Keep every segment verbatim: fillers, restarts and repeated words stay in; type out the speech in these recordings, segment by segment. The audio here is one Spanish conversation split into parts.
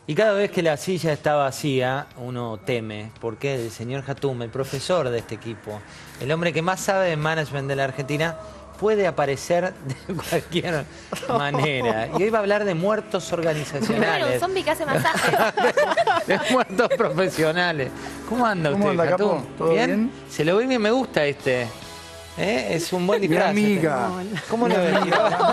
Y cada vez que la silla está vacía, uno teme, porque el señor Jatún, el profesor de este equipo, el hombre que más sabe de management de la Argentina, puede aparecer de cualquier manera. Y hoy va a hablar de muertos organizacionales. Claro, un zombie que hace masajes. de, de muertos profesionales. ¿Cómo anda ¿Cómo usted, anda, Jatún? Capo? ¿Todo ¿Bien? bien? Se lo ve bien, me gusta este. ¿Eh? Es un buen disfraz. Mi amiga. ¿Cómo lo ves?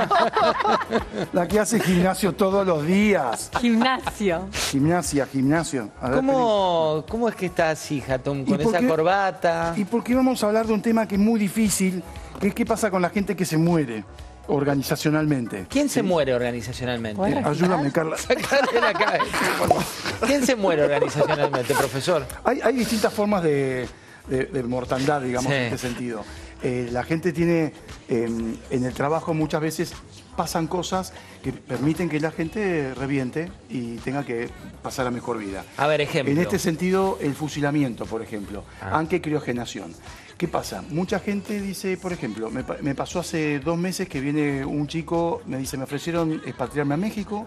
La que hace gimnasio todos los días. Gimnasio. Gimnasia, gimnasio. A ver, ¿Cómo, ¿Cómo es que está así, Jatún? ¿Y Con por esa qué? corbata. Y porque vamos a hablar de un tema que es muy difícil, que es qué pasa con la gente que se muere organizacionalmente. ¿Quién se muere organizacionalmente? ¿Puedes Ayúdame, Carla. Sacale la cabeza, por favor. ¿Quién se muere organizacionalmente, profesor? Hay, hay distintas formas de, de- de mortandad, digamos, Sí. en este sentido. Eh, la gente tiene, eh, en el trabajo muchas veces pasan cosas que permiten que la gente reviente y tenga que pasar a mejor vida. A ver, ejemplo. En este sentido, el fusilamiento, por ejemplo, Ah. anquecriogenación. ¿Qué pasa? Mucha gente dice, por ejemplo, me, pa- me pasó hace dos meses que viene un chico, me dice, me ofrecieron expatriarme a México,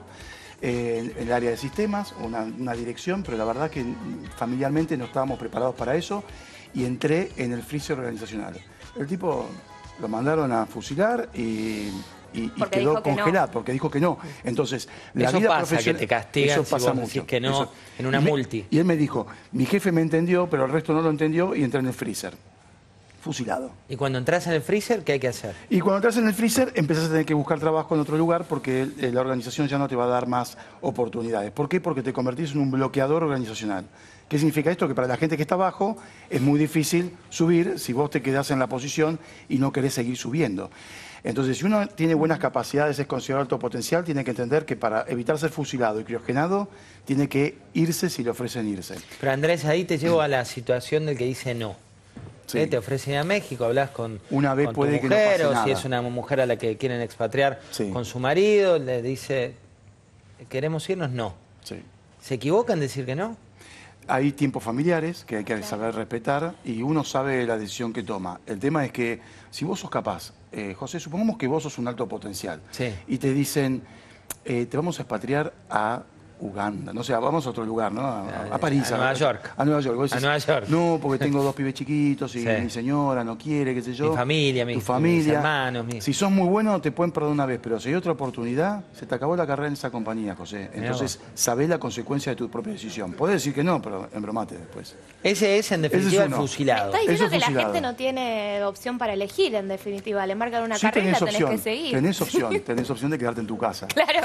eh, en el área de sistemas, una, una dirección, pero la verdad que familiarmente no estábamos preparados para eso y entré en el freezer organizacional. El tipo lo mandaron a fusilar y, y- y Porque quedó dijo que no. congelado, porque dijo que no. Entonces, la Eso vida pasa, profesional- que te castigan eso si pasa vos mucho. decís que no Eso. en una Y me- multi. Y él me dijo, mi jefe me entendió, pero el resto no lo entendió y entré en el freezer. Fusilado. Y cuando entras en el freezer, ¿qué hay que hacer? Y cuando entras en el freezer, empezás a tener que buscar trabajo en otro lugar porque eh, la organización ya no te va a dar más oportunidades. ¿Por qué? Porque te convertís en un bloqueador organizacional. ¿Qué significa esto? Que para la gente que está abajo es muy difícil subir si vos te quedás en la posición y no querés seguir subiendo. Entonces, si uno tiene buenas capacidades, es considerado alto potencial, tiene que entender que para evitar ser fusilado y criogenado, tiene que irse si le ofrecen irse. Pero Andrés, ahí te llevo a la situación del que dice no. Sí. ¿Eh? Te ofrecen ir a México, hablas con, Una vez con puede tu que no mujer, pase o si nada. es una mujer a la que quieren expatriar Sí. con su marido, le dice, ¿queremos irnos? No. Sí. ¿Se equivoca en decir que no? Hay tiempos familiares que hay que saber respetar y uno sabe la decisión que toma. El tema es que si vos sos capaz, eh, José, supongamos que vos sos un alto potencial Sí. y te dicen, eh, te vamos a expatriar a Uganda, no sé, vamos a otro lugar, ¿no? A, a París. A Nueva York. A Nueva York. Vos A decís, Nueva York. No, porque tengo dos pibes chiquitos y Sí. mi señora no quiere, qué sé yo. Mi familia, mis- tu familia. mis hermanos, mis- Si sos muy bueno, te pueden perdonar una vez, pero si hay otra oportunidad, se te acabó la carrera en esa compañía, José. Entonces, sabés la consecuencia de tu propia decisión. Podés decir que no, pero embromate después. Ese es, en Ese definitiva, es el uno. fusilado. Está diciendo Eso que la fusilado. gente no tiene opción para elegir, en definitiva. Le marcan una Sí, carrera y la tenés opción, que seguir. tenés opción, tenés opción de quedarte en tu casa. Claro.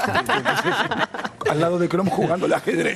Al lado de Chrome jugando al ajedrez.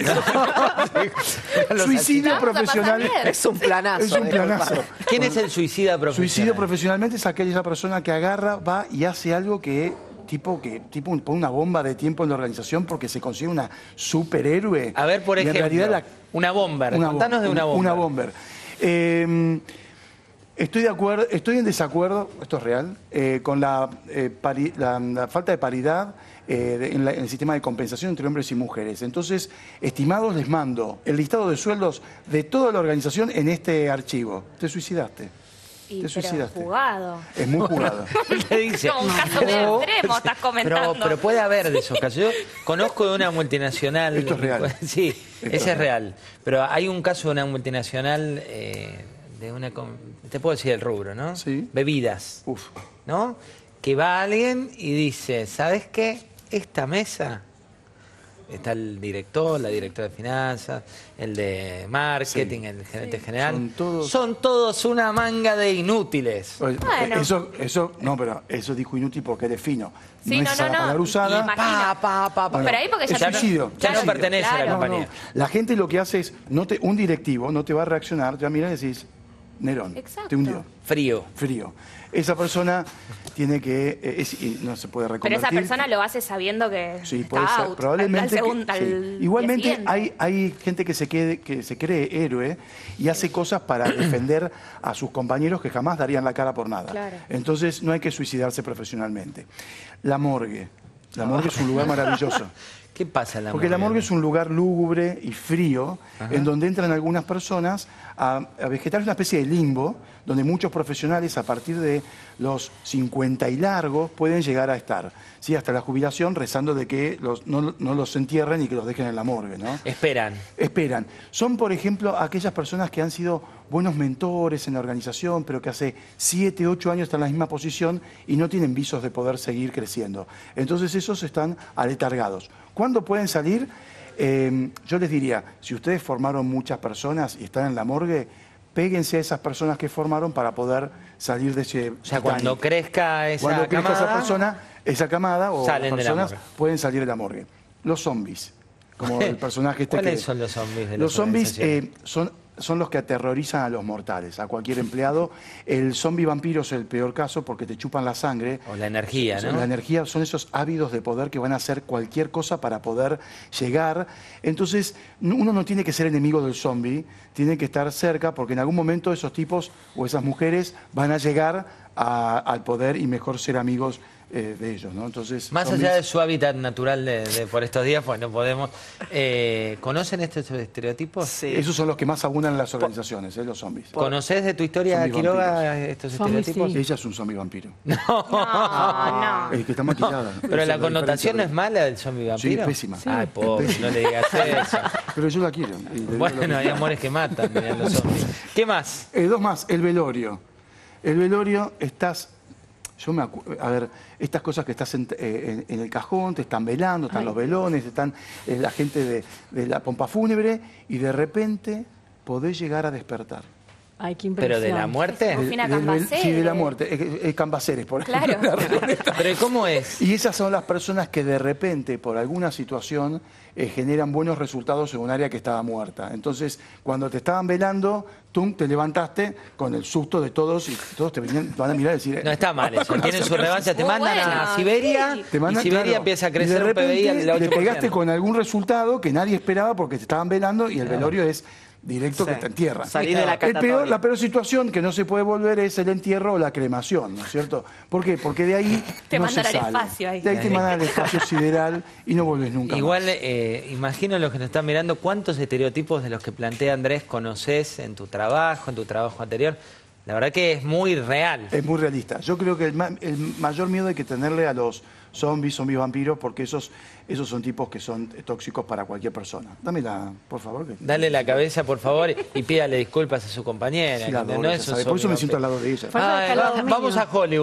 Suicidio Vamos a profesional. pasar bien. Es un planazo. Es un eh, planazo. ¿Quién es el suicida profesional? Suicidio profesionalmente es aquella persona que agarra, va y hace algo que tipo que tipo pone una bomba de tiempo en la organización porque se consigue una superhéroe. A ver, por Y en ejemplo, realidad la- una bomber. Una Contanos bom- de una bomber. Una bomber. Eh, estoy de acuerdo, estoy en desacuerdo, esto es real, eh, con la, eh, pari- la- la falta de paridad eh, de- en, la- en el sistema de compensación entre hombres y mujeres. Entonces, estimados, les mando el listado de sueldos de toda la organización en este archivo. Te suicidaste. Y, Te pero suicidaste. jugado. Es muy jugado. ¿Qué dice? Como un caso de Pero- extremo estás comentando. Pero, pero puede haber de esos casos. Yo conozco de una multinacional. Esto es real. Sí, Esto ese es es real. Pero hay un caso de una multinacional, eh, de una. com- Te puedo decir el rubro, ¿no? Sí. Bebidas. Uf. ¿No? Que va alguien y dice: ¿Sabes qué? Esta mesa. Está el director, la directora de finanzas, el de marketing, Sí. el gerente general. Son todos- Son todos una manga de inútiles. Oye, Bueno. Eso, eso, no, pero eso dijo inútil porque eres fino. Sí, no, no, es no, esa la no. palabra usada. Imagino. Pa, pa, pa, pa. Pero ahí porque ya es te- suicidio. Ya no suicidio. pertenece a la Claro. compañía. No, no. La gente lo que hace es, no te, un directivo no te va a reaccionar, te va a mirar y decís, Nerón, Exacto. te hundió, Frío. frío. Esa persona tiene que, eh, es- y no se puede Pero reconvertir. esa persona lo hace sabiendo que Sí, está puede ser, out. probablemente. Al que- segundo, sí. al día Igualmente siguiente. hay, hay gente que se, quede, que se cree héroe y hace cosas para defender a sus compañeros que jamás darían la cara por nada. Claro. Entonces no hay que suicidarse profesionalmente. La morgue. La morgue es un lugar maravilloso. ¿Qué pasa en la Porque morgue? la morgue es un lugar lúgubre y frío, Ajá. en donde entran algunas personas a, a vegetar una especie de limbo, donde muchos profesionales a partir de los cincuenta y largos pueden llegar a estar, ¿sí? Hasta la jubilación, rezando de que los, no, no los entierren y que los dejen en la morgue, ¿no? Esperan. Esperan. Son, por ejemplo, aquellas personas que han sido buenos mentores en la organización, pero que hace siete, ocho años están en la misma posición y no tienen visos de poder seguir creciendo. Entonces esos están aletargados. ¿Cuándo pueden salir? Eh, yo les diría, si ustedes formaron muchas personas y están en la morgue, péguense a esas personas que formaron para poder salir de ese... O sea, cuando crezca esa Cuando crezca camada, esa persona, esa camada o salen personas de la morgue. pueden salir de la morgue. Los zombies, como el personaje este. ¿Cuáles que, son los zombies de Los las zombies organizaciones? eh, son, son los que aterrorizan a los mortales, a cualquier empleado. El zombie vampiro es el peor caso porque te chupan la sangre. O la energía, ¿no? La energía son esos ávidos de poder que van a hacer cualquier cosa para poder llegar. Entonces, uno no tiene que ser enemigo del zombie, tiene que estar cerca porque en algún momento esos tipos o esas mujeres van a llegar a, al poder y mejor ser amigos eh, de ellos, ¿no? Entonces, más zombies, allá de su hábitat natural de, de por estos días, pues no podemos... Eh, ¿Conocen estos estereotipos? Sí. esos son los que más abundan en las organizaciones, ¿eh? Los zombies. ¿Conoces de tu historia, Zombie Quiroga, vampiros. estos Zombie, estereotipos? sí. Ella es un zombie vampiro. No, no. El que está maquillada. Pero Esa la es connotación no diferencia. es mala del zombie vampiro. Sí, pésima. Ay, pobre, Pésima. no le digas eso. Pero yo la quiero. y le digo lo Bueno, que- hay amores que matan, miran los zombies. ¿Qué más? Eh, dos más, el velorio. El velorio, estás, yo me acu- a ver, estas cosas que estás en, eh, en- en el cajón, te están velando, están Ay. los velones, están eh, la gente de, de la pompa fúnebre y de repente podés llegar a despertar. Ay, qué impresión. ¿Pero de la muerte? Rufina Del- del- Cambaceres. Sí, de la muerte, eh, eh, Cambaceres, por ejemplo. Claro. ¿Pero cómo es? Y esas son las personas que de repente, por alguna situación, eh, generan buenos resultados en un área que estaba muerta. Entonces, cuando te estaban velando, tú te levantaste con el susto de todos y todos te, venían, te van a mirar y decir... eh, No está mal eso. Tienen su revancha. Te Muy mandan a bueno, Siberia sí. Te mandan, y Siberia claro, empieza a y de crecer un P B I al repente ocho le por ciento. pegaste con algún resultado que nadie esperaba porque te estaban velando y el velorio es directo Sí. que te entierra. Salir de la El peor, catatoria. la peor situación que no se puede volver es el entierro o la cremación, ¿no es cierto? ¿Por qué? Porque de ahí Te no mandan se al sale. espacio ahí. De ahí te mandan al espacio sideral y no volvés nunca Igual, más. eh, imagino los que nos están mirando, ¿cuántos estereotipos de los que plantea Andrés conoces en tu trabajo, en tu trabajo anterior? La verdad que es muy real. Es muy realista. Yo creo que el, ma- el mayor miedo hay que tenerle a los zombies, zombies vampiros, porque esos, esos son tipos que son tóxicos para cualquier persona. Dámela, por favor. Que... Dale la cabeza, por favor, y pídale disculpas a su compañera. Sí, la que adoro, no ella es un sabe. Por eso me zombie siento al vampiro. lado de ella. Falta de Ay, calor va- mío. vamos a Hollywood.